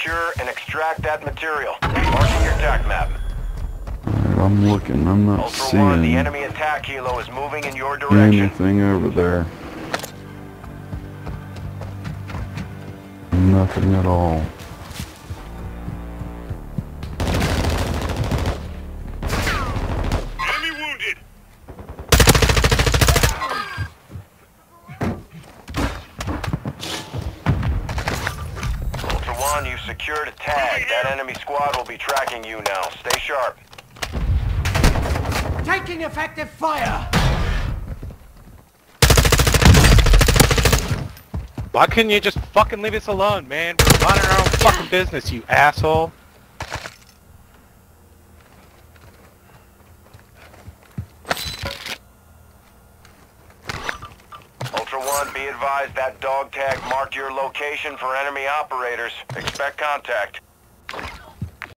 secure and extract that material. Marking your attack map. Alright, I'm looking. I'm not Ultra One, the seeing enemy attack helo is moving in your direction. anything over there. Nothing at all. Enemy wounded. Ultra One, you secured a tag. That enemy squad will be tracking you now. Stay sharp. Taking effective fire! Why couldn't you just fucking leave us alone, man? We're minding our own fucking business, you asshole. Ultra One, be advised that dog tag marked your location for enemy operators. Expect contact.